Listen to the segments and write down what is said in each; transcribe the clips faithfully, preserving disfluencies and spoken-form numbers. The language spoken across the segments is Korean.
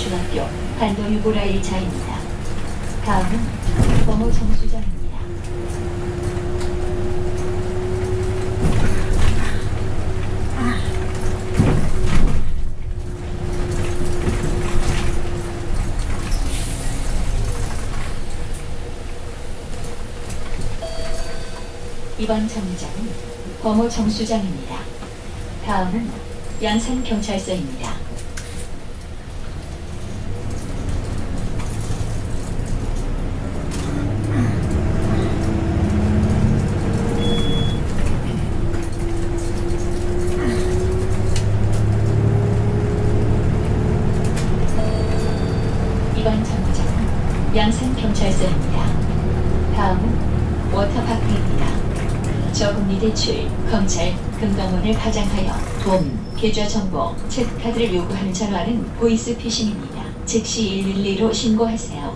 중학교 반도유보라 일차입니다. 다음은 범호 정수장입니다. 이번 정류장은 범호 정수장입니다. 다음은 양산경찰서입니다. 이번 정류장은 양산경찰서입니다. 다음은 워터파크입니다. 저금리 대출, 검찰, 금감원을 가장하여 돈, 계좌 정보, 체크카드를 요구하는 전화는 보이스피싱입니다. 즉시 일일이로 신고하세요.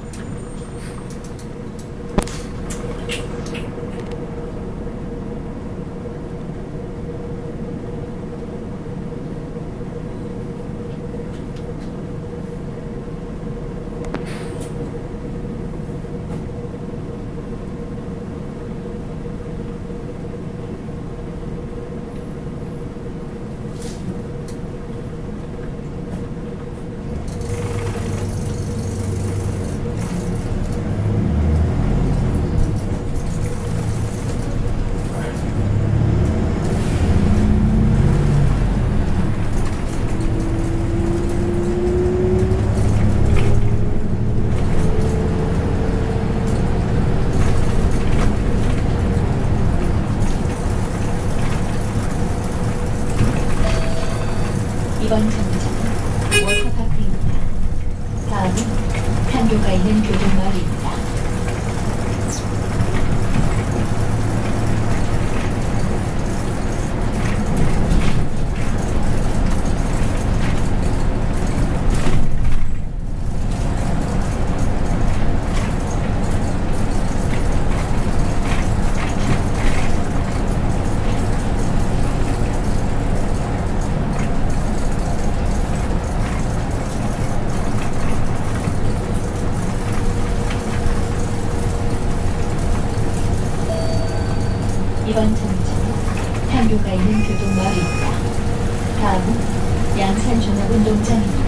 이번 정류장은 워터파크입니다. 다음은 판교가 있는 교동마을입니다. 이번 정류장은 판교가 있는 교동마을입니다. 다음은 양산종합운동장입니다.